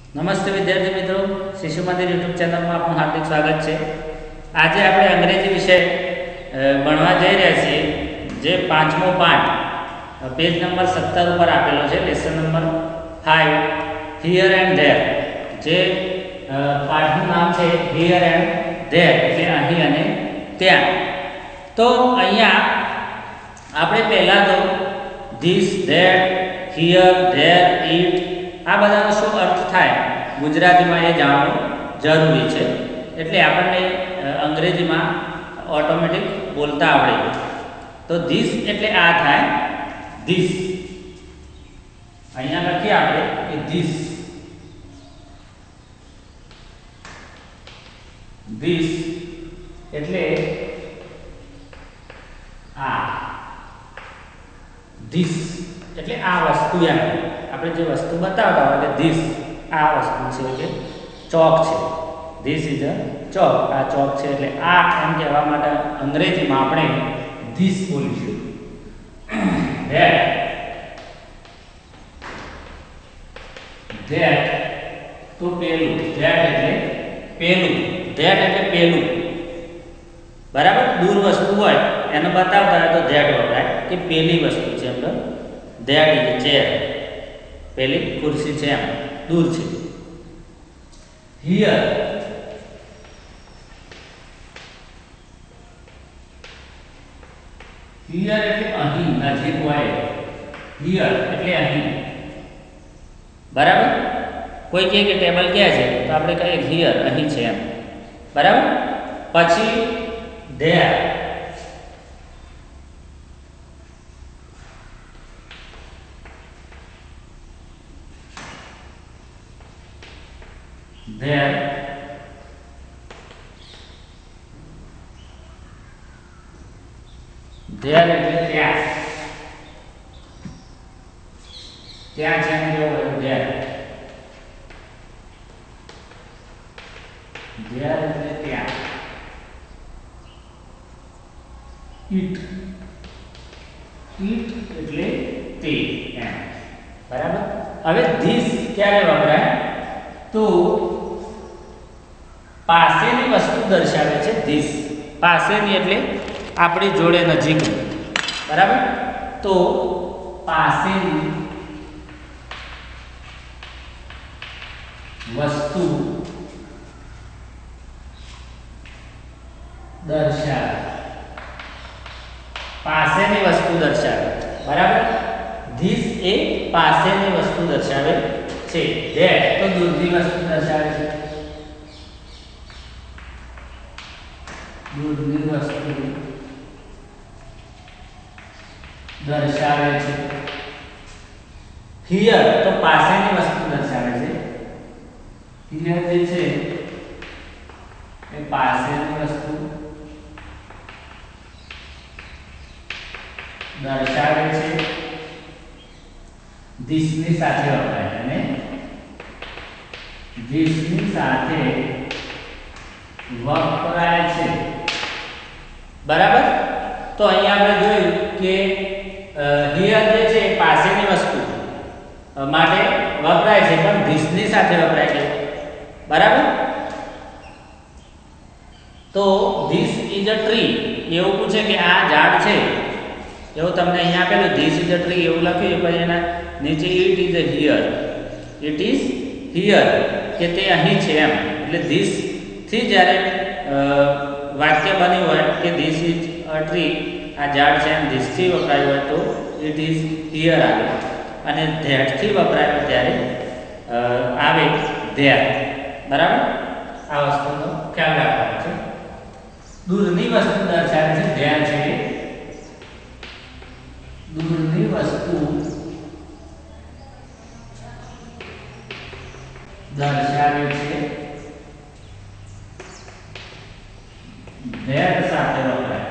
નમસ્તે વિદ્યાર્થી મિત્રો, શિશુ મંદિર યુટ્યુબ ચેનલમાં આપનું હાર્દિક સ્વાગત છે। આજે આપણે અંગ્રેજી વિષય ભણવા જઈ રહ્યા છીએ, જે પાંચમો પાઠ પેજ નંબર 17 ઉપર આપેલો છે, lesson number 5 here and there. જે પાઠનું નામ છે હિયર એન્ડ ધેર, એટલે અહીં અને ત્યાં। તો અહીંયા આપણે પહેલાં તો this, that, here, there, it આ બધાનો શું અર્થ થાય ગુજરાતીમાં એ જાણવું જરૂરી છે, એટલે આપણને અંગ્રેજીમાં ઓટોમેટિક બોલતા આવડે। તો ધીસ એટલે આ થાય ધીસ, અહીંયા લખીએ આપણે કે ધીસ, ધીસ એટલે આ, ધીસ એટલે આ વસ્તુ, એમ આપણે જે વસ્તુ બતાવતા હોય એટલે ધીસ આ વસ્તુ છે, કે ચોક છે, ધીસ ઇઝ અ ચોક, આ ચોક છે, એટલે આ એમ કહેવા માટે અંગ્રેજીમાં આપણે ધીસ બોલીશું। ધેટ, ધેટ તો પેલું, ધેટ એટલે પેલું, ધેટ એટલે પેલું, બરાબર। દૂર વસ્તુ હોય એને બતાવતા હોય તો ધેટ વપરાય, કે પેલી વસ્તુ છે, આપણે ધેટ ઇઝ અ ચેર, પેલી ખુરશી છે, એમ દૂર છે। હિયર, હિયર એટલે અહીં, નજીક હોય, હિયર એટલે અહીં, બરાબર। કોઈ કહે કે ટેબલ ક્યાં છે તો આપણે કહીએ હિયર, અહીં છે, એમ બરાબર। પછી ધેર, ધેર ધેર એટલે ત્યાં, ત્યાં છે એમ કેવું ધેર, ધેર એટલે ત્યાં। ઇટ, ઇટ એટલે તે, એમ બરાબર। હવે ધીસ ક્યારે વપરાય તો પાસેની વસ્તુ દર્શાવે છે ધીસ, પાસેની એટલે આપણી જોડે નજીક, બરાબર। તો પાસેની વસ્તુ દર્શાવે, પાસેની વસ્તુ દર્શાવે, બરાબર। ધીસ એ પાસેની વસ્તુ દર્શાવે છે, ધેટ તો દૂરની વસ્તુ દર્શાવે છે, દૂરની વસ્તુ દર્શાવે છે। હિયર તો પાસેની વસ્તુ દર્શાવે છે, હિયર જે છે એ પાસેની વસ્તુ દર્શાવે છે, ધીસની સાથે વપરાય, અને ધીસની સાથે વપરાય છે, બરાબર। તો અહીંયા આપણે જોયું કે હિયર જે છે પાસેની વસ્તુ માટે વપરાય છે, પણ ધીસની સાથે વપરાય છે, બરાબર। તો ધીસ ઇઝ અ ટ્રી એવું પૂછે કે આ ઝાડ છે, એવું તમને અહીંયા આપેલું ધીસ ઇઝ અ ટ્રી એવું લખ્યું, પછી એના નીચે it is a here, it is here કે તે અહીં છે, એમ એટલે ધીસ થી જ્યારે વાક્ય બન્યું હોય કે ધીસ ઇઝ અ ટ્રી, આ ઝાડ છે, એમ ધીસ થી વપરાયું હોય તો ઇટ ઇઝ હિયર આવે, અને ધેટ થી વપરાયું ત્યારે આવે ધેર, બરાબર। આ વસ્તુનો ખ્યાલ રાખવાનો છે। દૂરની વસ્તુ દર્શાવે છે ધેર છે, દૂરની વસ્તુ દર્શાવે છે, ધેર સાથે વપરાય,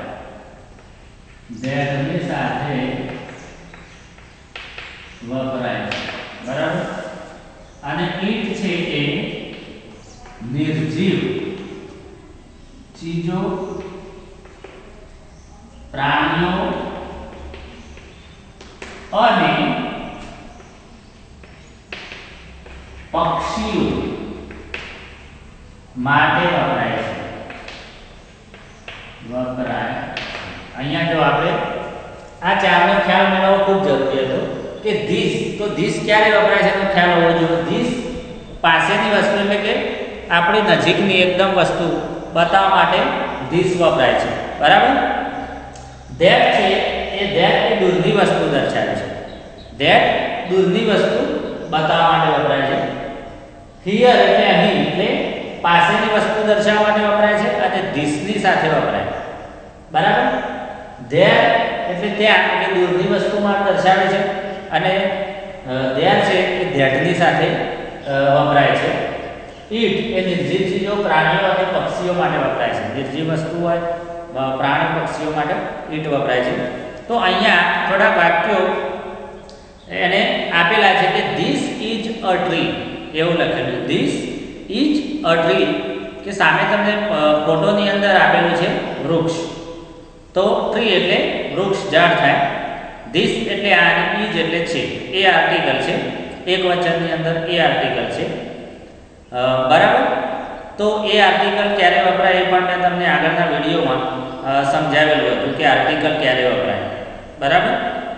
ધેરની સાથે વપરાય છે, બરાબર। અને ઈટ છે એ નિર્જીવ ચીજો, પ્રાણીઓ અને પક્ષીઓ માટે વપરાય છે, વપરાય. અહીંયા જો આપણે આ ચારનો ખ્યાલ મેળવવો ખૂબ જરૂરી હતો કે ધીસ, તો ધીસ ક્યારે વપરાય છે તો ખ્યાલ હોવો જોઈએ. ધીસ પાસેની વસ્તુ એટલે કે આપણી નજીકની એકદમ વસ્તુ બતાવવા માટે ધીસ વપરાય છે, બરાબર. ધેટ છે એ ધેટ એ દૂરની વસ્તુ દર્શાવે છે, ધેટ દૂરની વસ્તુ બતાવવા માટે વપરાય છે. હિયર એટલે અહીં એટલે પાસેની વસ્તુ દર્શાવવા માટે વપરાય છે અને ધીસની સાથે વપરાય, બરાબર. ધેર એટલે ત્યાં એટલે દૂરની વસ્તુમાં દર્શાવે છે અને ધેર છે એ ધેટની સાથે વપરાય છે. ઈટ એ નિર્જીવ ચીજો, પ્રાણીઓ અને પક્ષીઓ માટે વપરાય છે. નિર્જીવ વસ્તુ હોય, પ્રાણી પક્ષીઓ માટે ઈટ વપરાય છે. તો અહીંયા થોડા વાક્યો એને આપેલા છે કે ધીસ ઇઝ અ ટ્રી, એવું લખેલું. ધીસ ઇઝ અ ટ્રી કે સામે તમને ફોટોની અંદર આપેલું છે વૃક્ષ, તો ટ્રી એટલે વૃક્ષ, ઝાડ થાય. ધીસ એટલે આ, ઇઝ એટલે છે, એ આર્ટિકલ છે, એક વચનની અંદર એ આર્ટિકલ છે, બરાબર. તો એ આર્ટિકલ ક્યારે વપરાય એ પણ મેં તમને આગળના વિડીયોમાં સમજાવેલું હતું કે આર્ટિકલ ક્યારે વપરાય, બરાબર.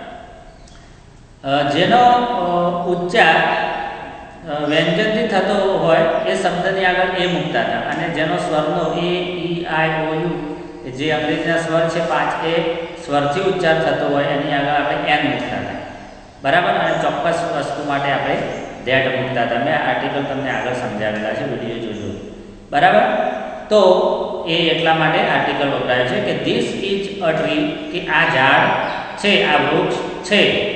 જેનો ઉચ્ચાર વ્યંજનથી થતો હોય એ શબ્દની આગળ એ મૂકતા હતા અને જેનો સ્વરનો એ, ઈ, આઈ, ઓ, યુ જે અંગ્રેજીના સ્વર છે 5 એ સ્વરથી ઉચ્ચાર થતો હોય એની આગળ આપણે એન મૂકતા હતા, બરાબર. અને ચોક્કસ વસ્તુ માટે આપણે ધેટ મૂકતા હતા. મેં આર્ટિકલ તમને આગળ સમજાવેલા છે, વિડીયો જોજો, બરાબર. તો એ એટલા માટે આર્ટિકલ વપરાય છે કે ધીસ ઇઝ અ ટ્રી કે આ ઝાડ છે, આ વૃક્ષ છે,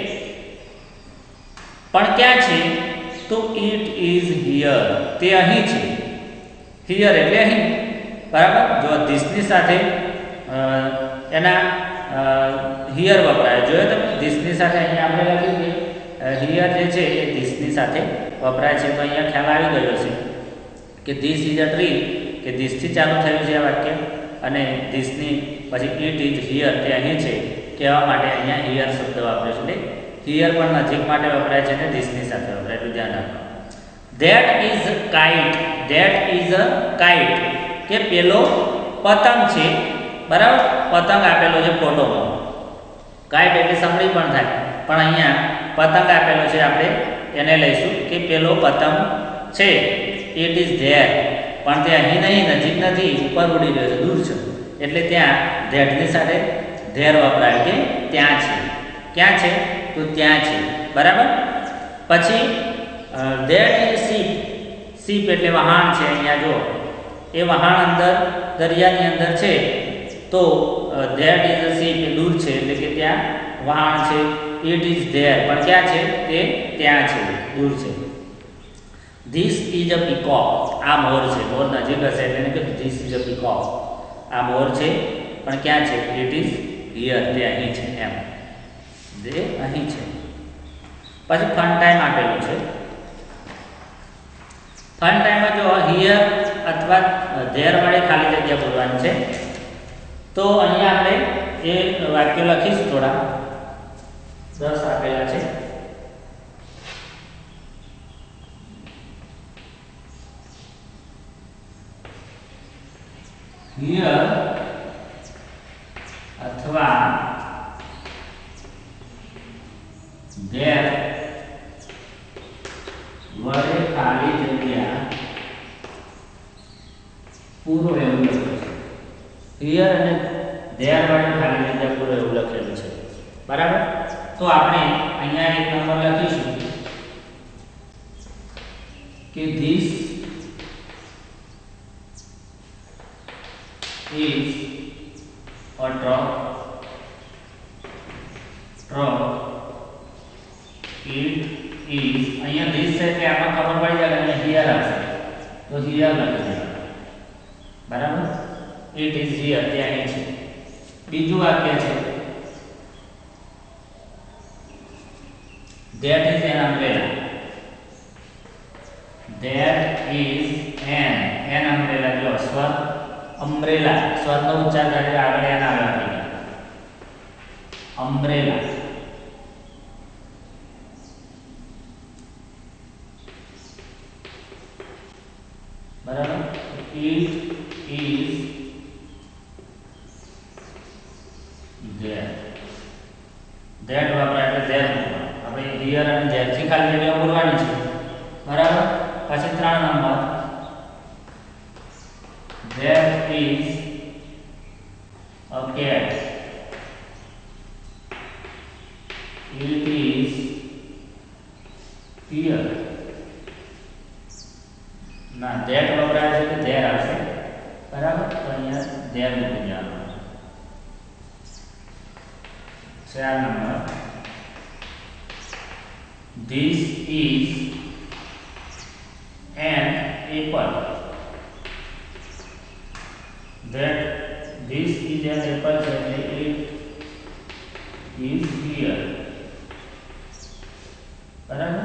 પણ ક્યાં છે તો ઇટ ઇઝ હિયર, તે અહીં છે. હિયર એટલે અહીં, બરાબર. જો ધીસની સાથે એના હિયર વપરાય, જોયો તમે ધીસની સાથે અહીંયા આપણે લખ્યું કે હિયર જે છે એ ધીસની સાથે વપરાય છે. તો અહીંયા ખ્યાલ આવી ગયો છે કે ધીસ ઇઝ અ ટ્રી કે ધીસથી ચાલુ થયું છે આ વાક્ય અને ધીસની પછી ઇટ ઇઝ હિયર, તે અહીં છે કહેવા માટે અહીંયા હિયર શબ્દ વાપર્યો છે. એટલે હિયર પણ નજીક માટે વપરાય છે અને ધીસની સાથે વપરાય, એટલું ધ્યાન રાખો. That is kite, that is a kite કે પેલો પતંગ છે, બરાબર. પતંગ આપેલો છે ફોટોમાં. કાઇટ એટલે સમળી પણ થાય, પણ અહીંયા પતંગ આપેલો છે, આપણે એને લઈશું કે પેલો પતંગ છે. ઇટ ઇઝ ધેર, પણ તે અહીં નહીં, નજીક નથી, ઉપર ઉડી રહ્યો છે, દૂર છે, એટલે ત્યાં ધેટની સાથે ધેર વપરાય કે ત્યાં છે. ક્યાં છે તો ત્યાં છે, બરાબર. પછી ધેટ ઇઝ શીપ, શીપ એટલે વહાણ છે. અહીંયા જો એ વહાણ અંદર દરિયાની અંદર છે, તો ધેટ ઇઝ અ શીપ એ દૂર છે એટલે કે ત્યાં વહાણ છે. ઇટ ઇઝ ધેર પણ ક્યાં છે તે ત્યાં છે, દૂર છે. ધીસ ઇઝ અ પીકોક, આ મોર છે, મોર નજીક હશે એટલે કે ધીસ ઇઝ અ પીકોક, આ મોર છે પણ ક્યાં છે ઇટ ઇઝ હિયર, તે અહીં છે, એમ જે અહીં છે. પછી ફન ટાઈમ આપેલું છે. ફન ટાઈમમાં જો હિયર અથવા ધેર વડે ખાલી જગ્યા પૂરવાની છે. તો અહીંયા આપણે એ વાક્યો લખીશું, થોડા 10 આપેલા છે. હિયર અથવા ધેર વડે ખાલી જગ્યા પૂરો એવું લખ્યું છે. હિયર અને ધેર વડે ખાલી જગ્યા પૂરો એવું લખેલું છે, બરાબર. તો આપણે અહીંયા એક નંબર લખીશું કે this is a truck, it is, અહીંયા this છે એટલે આપણને ખબર પડી જાય કે here હશે તો here લખી દેવાનું, બરાબર. it is here, તે અહીં છે. બીજું વાક્ય છે that is an umbrella, that is an umbrella, જો સ્વર અમ્બ્રેલા, સ્વરનો ઉચ્ચાર કરે આગળ એના આગળ અમ્બ્રેલા. બરાબર. It is there. That વપરાય એટલે there મૂકવાનું. આપણે here અને there થી ખાલી જગ્યા પૂરવાની છે. બરાબર. પછી 3 number there is a cat. It is here. ના that વપરાય છે કે there આવશે. બરાબર. તો અહીંયા there મૂકી દેવાનું. 4 number this is an apple. That this is an apple છે એટલે it is here. બરાબર.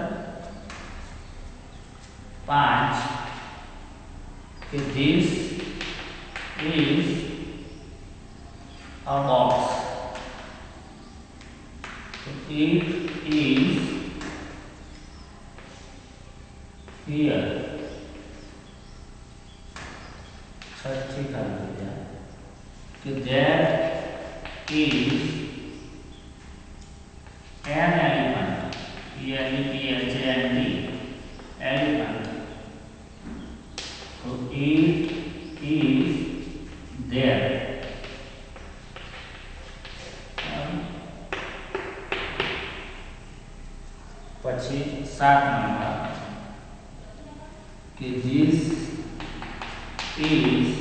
5 કે this is a box. It is here. छठी खाली जगह कि that is an elephant. E-L-E-P-H-A-N-T elephant. So it is there. પછી 7 નંબર કે this is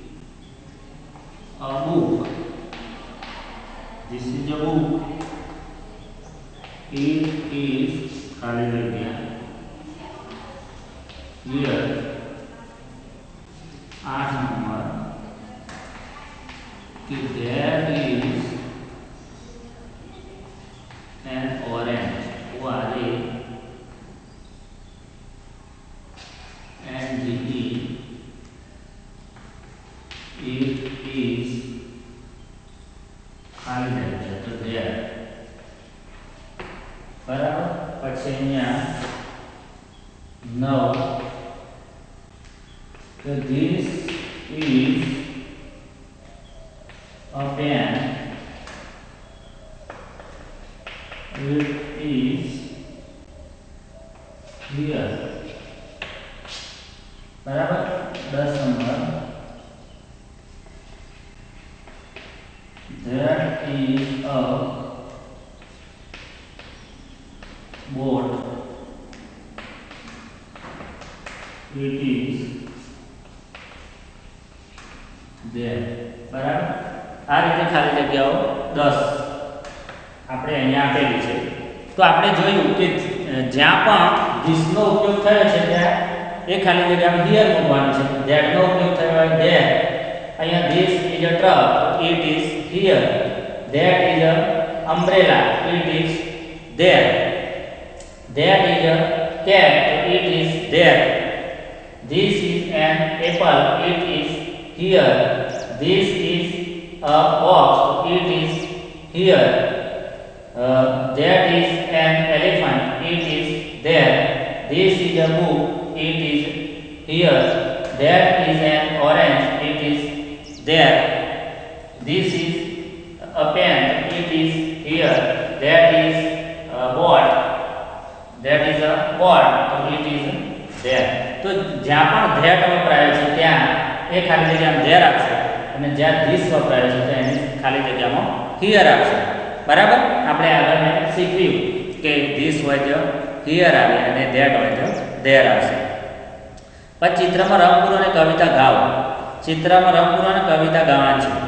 a book. This is a book. It is खाली जगह here. 8 number कि there is an orange. O-R-A-N-G-E. It is ખાલી જગ્યા તો there. બરાબર. પછી અહીંયા 9 કે this is a pen. It is here. बराबर. 10 number there is a boat. It is there. બરાબર. આ રીતે ખાલી જગ્યાઓ 10 આપણે અહીંયા આપેલી છે. તો આપણે જોયું કે જ્યાં પણ this નો ઉપયોગ થયો છે ત્યાં એ ખાલી જગ્યામાં here મૂકવાનું છે. that નો ઉપયોગ થયો હોય there. અહીંયા this is a truck. It is here. That is a umbrella. It is there. That is a cat. It is there. This is an apple. It is here. This is a box. It is here. That is an elephant. It is there. This is a book. It is here. That is an orange. It is there. This is a pen. It is here. That is a board. That is a board. It is there. તો જ્યાં પણ that વપરાયો છે ત્યાં એ ખાલી જગ્યામાં there આવશે અને જ્યાં this વપરાયો છે ત્યાં એની ખાલી જગ્યામાં here આવશે. બરાબર. આપણે આગળ શીખ્યું કે this હોય તો here આવે અને that હોય તો there આવશે. પછી ચિત્રમાં રંગ પૂરો અને કવિતા ગાઓ. ચિત્રમાં રંગ પૂરો અને કવિતા ગાવાની છે.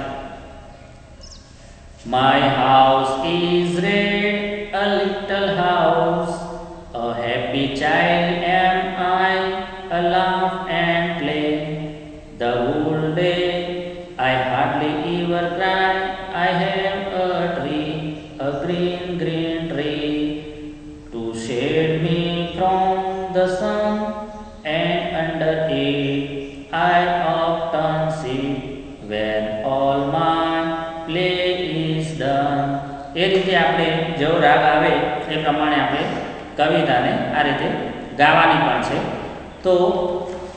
My house is red, a little house, a happy child am I, a laugh and play. The whole day I hardly ever cry. I have a tree, a green, green tree, to shade me from the sun, and under it I often sit when all my play is done. એ રીતે આપણે જેવો રાગ આવે એ પ્રમાણે આપણે કવિતાને આ રીતે ગાવાની પણ છે. તો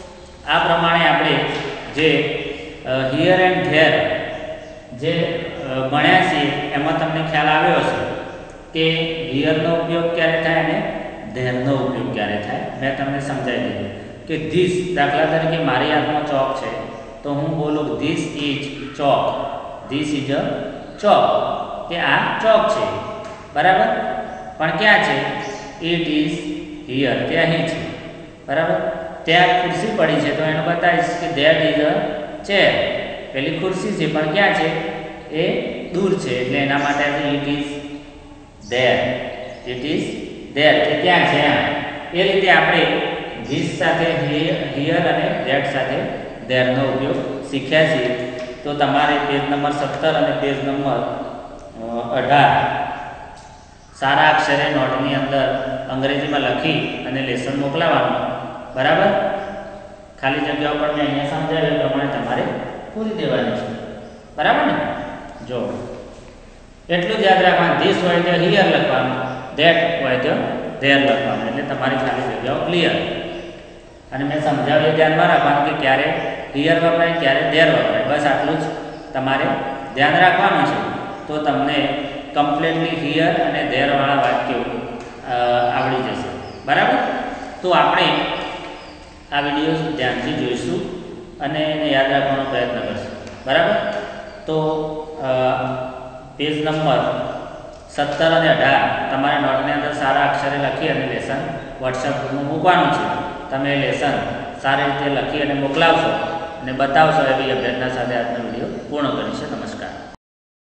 આ પ્રમાણે આપણે જે હિયર એન્ડ ધેર જે ભણ્યા છીએ એમાં તમને ખ્યાલ આવ્યો હશે કે હિયરનો ઉપયોગ ક્યારે થાય અને ધેરનો ઉપયોગ ક્યારે થાય. મેં તમને સમજાવી દીધું કે ધીસ, દાખલા તરીકે મારી હાથમાં ચોક છે તો હું બોલું this is chalk, this is a chalk, કે આ ચોક છે, બરાબર. પણ ક્યાં છે? ઇટ ઇઝ હિયર, તે અહીં છે, બરાબર. ત્યાં ખુરશી પડી છે તો એને બતાવીશ કે ધેટ ઇઝ અ ચેર, પેલી ખુરશી છે પણ ક્યાં છે? એ દૂર છે, એટલે એના માટે it is there, it is there, કે ત્યાં છે. એ રીતે આપણે ધીસ સાથે હિયર અને ધેટ સાથે ધેરનો ઉપયોગ શીખ્યા છીએ. તો તમારે પેજ નંબર 17 અને પેજ નંબર 18 સારા અક્ષરે નોટની અંદર અંગ્રેજીમાં લખી અને લેસન મોકલાવવાનું, બરાબર. ખાલી જગ્યાઓ પણ મેં અહીંયા સમજાવ્યા એ પ્રમાણે તમારે પૂરી દેવાની છે, બરાબર ને. જો એટલું જ યાદ રાખવાનું, ધીસ હોય તો હિયર લખવાનું, ધેટ હોય તો ધેર લખવાનું, એટલે તમારી ખાલી જગ્યાઓ ક્લિયર. અને મેં સમજાવ્યું ધ્યાનમાં રાખવાનું કે ક્યારે હિયર વપરાય, ક્યારે ધેર વપરાય, બસ આટલું જ તમારે ધ્યાન રાખવાનું છે. તો તમને કમ્પ્લીટલી હિયર અને ધેરવાળા વાક્યો આવડી જશે, બરાબર. તો આપણે આ વિડીયો ધ્યાનથી જોઈશું અને એને યાદ રાખવાનો પ્રયત્ન કરશું, બરાબર. તો પેજ નંબર 17 અને 18 તમારે નોટની અંદર સારા અક્ષરે લખી અને લેસન વોટ્સએપ ગ્રુપમાં મૂકવાનું છે. તમે લેસન સારી રીતે લખી અને મોકલાવશો અને બતાવશો એવી અભ્યર્થના સાથે આજનો વિડીયો પૂર્ણ કરીશું. નમસ્કાર.